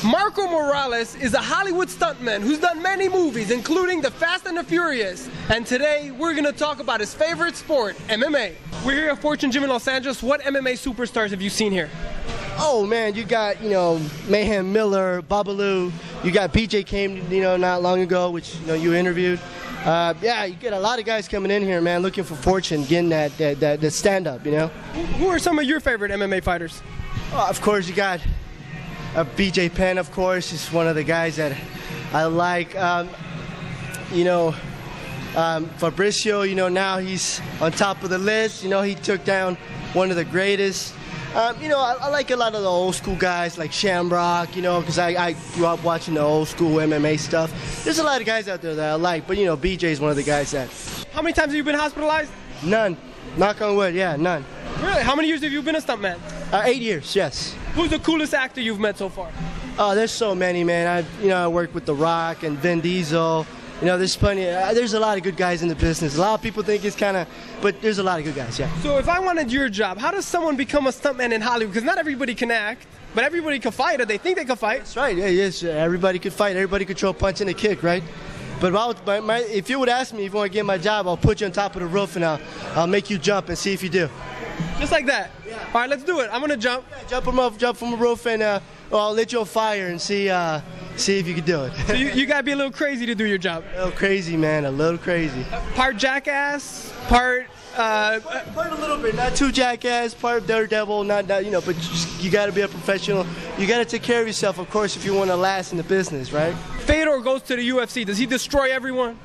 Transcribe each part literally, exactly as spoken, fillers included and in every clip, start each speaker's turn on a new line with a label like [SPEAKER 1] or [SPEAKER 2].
[SPEAKER 1] Marco Morales is a Hollywood stuntman who's done many movies, including The Fast and the Furious. And today, we're going to talk about his favorite sport, M M A. We're here at Fortune Gym in Los Angeles. What M M A superstars have you seen here?
[SPEAKER 2] Oh man, you got, you know, Mayhem Miller, Babalu. You got B J came, you know, not long ago, which, you know, you interviewed. Uh, yeah, you get a lot of guys coming in here, man, looking for fortune, getting that that, that, that stand-up, you know.
[SPEAKER 1] Who are some of your favorite M M A fighters?
[SPEAKER 2] Oh, of course, you got uh, B J Penn, of course. He's one of the guys that I like. Um, you know, um, Fabricio, you know, now he's on top of the list. You know, he took down one of the greatest. Um, you know, I, I like a lot of the old school guys like Shamrock, you know, because I, I grew up watching the old school M M A stuff. There's a lot of guys out there that I like, but, you know, B J is one of the guys that...
[SPEAKER 1] How many times have you been hospitalized?
[SPEAKER 2] None. Knock on wood, yeah, none.
[SPEAKER 1] Really? How many years have you been a stuntman?
[SPEAKER 2] Uh, eight years, yes.
[SPEAKER 1] Who's the coolest actor you've met so far?
[SPEAKER 2] Oh, there's so many, man. I, you know, I work with The Rock and Vin Diesel. You know, there's plenty. Uh, there's a lot of good guys in the business. A lot of people think it's kind of, but there's a lot of good guys, yeah.
[SPEAKER 1] So if I wanted your job, how does someone become a stuntman in Hollywood? Because not everybody can act, but everybody can fight, or they think they can fight.
[SPEAKER 2] That's right. Yeah, yes. Everybody could fight. Everybody could throw a punch and a kick, right? But if, I would, my, my, if you would ask me if you want to get my job, I'll put you on top of the roof and I'll, I'll make you jump and see if you do.
[SPEAKER 1] Just like that? Yeah. All right, let's do it. I'm going to jump.
[SPEAKER 2] Yeah, jump from up, jump from the roof, and uh, well, I'll let you on fire and see uh, see if you can do it.
[SPEAKER 1] So you, you got to be a little crazy to do your job.
[SPEAKER 2] A little crazy, man. A little crazy.
[SPEAKER 1] Uh, part jackass, part... Uh,
[SPEAKER 2] part, part a little bit. Not too jackass, part daredevil, not, not you know, but you, just, you got to be a professional. You got to take care of yourself, of course, if you want to last in the business, right?
[SPEAKER 1] Fedor goes to the U F C. Does he destroy everyone?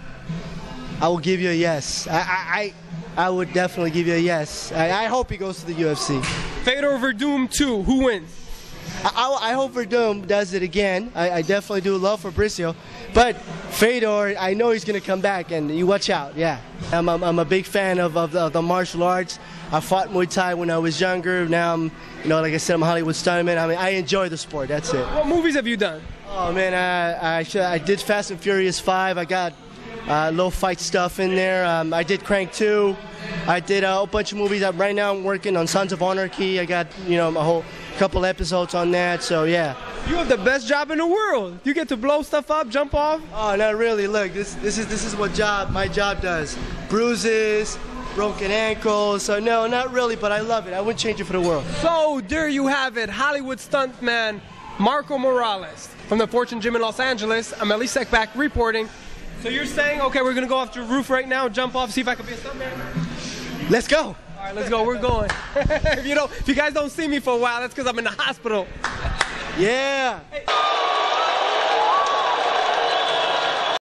[SPEAKER 1] I
[SPEAKER 2] will give you a yes. I... I, I I would definitely give you a yes. I, I hope he goes to the U F C.
[SPEAKER 1] Fedor Verdum two, who wins?
[SPEAKER 2] I, I, I hope Verdum does it again. I, I definitely do love Fabricio. But Fedor, I know he's going to come back, and you watch out, yeah. I'm, I'm, I'm a big fan of, of, the, of the martial arts. I fought Muay Thai when I was younger. Now I'm, you know, like I said, I'm a Hollywood stuntman. I mean, I enjoy the sport, that's it.
[SPEAKER 1] What movies have you done?
[SPEAKER 2] Oh, man, I, I, I did Fast and Furious five. I got uh, low fight stuff in there. Um, I did Crank two. I did a whole bunch of movies. Right now I'm working on Sons of Anarchy. I got, you know, a whole couple episodes on that, so yeah.
[SPEAKER 1] You have the best job in the world. You get to blow stuff up, jump off.
[SPEAKER 2] Oh, not really. Look, this this is this is what job my job does. Bruises, broken ankles. So no, not really, but I love it. I wouldn't change it for the world.
[SPEAKER 1] So there you have it, Hollywood stuntman Marco Morales from the Fortune Gym in Los Angeles. I'm Elie Seckbach reporting. So you're saying, okay, we're gonna go off the roof right now, jump off, see if I can be a stuntman?
[SPEAKER 2] Let's go.
[SPEAKER 1] All right, let's go. We're going. if you don't, if you guys don't see me for a while, that's because I'm in the hospital.
[SPEAKER 2] Yeah.
[SPEAKER 1] Hey.